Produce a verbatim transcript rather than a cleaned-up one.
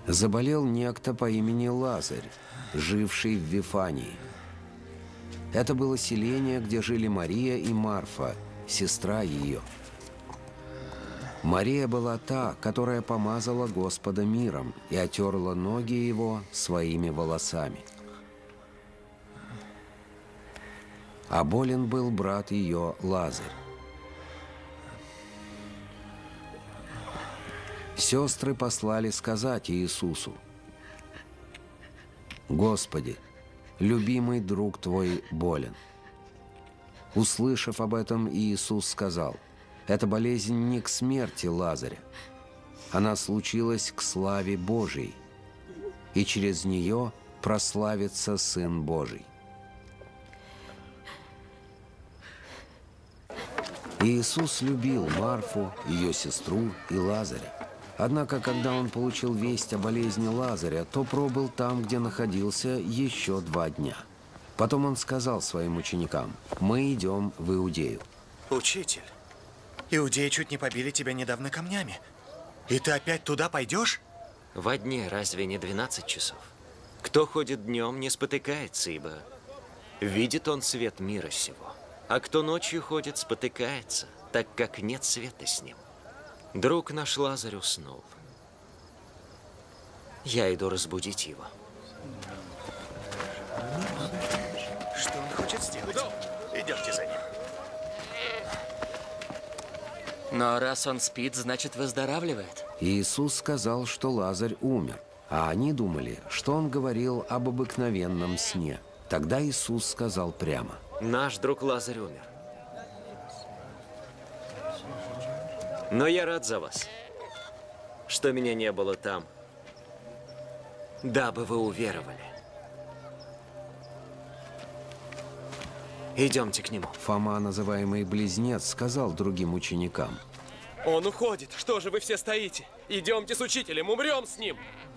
Заболел некто по имени Лазарь, живший в Вифании. Это было селение, где жили Мария и Марфа, сестра ее. Мария была та, которая помазала Господа миром и отерла ноги его своими волосами. А болен был брат ее Лазарь. Сестры послали сказать Иисусу: «Господи, любимый друг твой болен». Услышав об этом, Иисус сказал: «Эта болезнь не к смерти Лазаря. Она случилась к славе Божией, и через нее прославится Сын Божий». Иисус любил Марфу, ее сестру и Лазаря. Однако, когда он получил весть о болезни Лазаря, то пробыл там, где находился, еще два дня. Потом он сказал своим ученикам: «Мы идем в Иудею». Учитель, иудеи чуть не побили тебя недавно камнями. И ты опять туда пойдешь? Во дне разве не двенадцать часов? Кто ходит днем, не спотыкается, ибо видит он свет мира сего. А кто ночью ходит, спотыкается, так как нет света с ним. Друг наш Лазарь уснул. Я иду разбудить его. Что он хочет сделать? Идемте за ним. Но раз он спит, значит, выздоравливает. Иисус сказал, что Лазарь умер, а они думали, что он говорил об обыкновенном сне. Тогда Иисус сказал прямо: Наш друг Лазарь умер. Но я рад за вас, что меня не было там, дабы вы уверовали. Идемте к нему. Фома, называемый Близнец, сказал другим ученикам: Он уходит. Что же вы все стоите? Идемте с учителем, умрем с ним.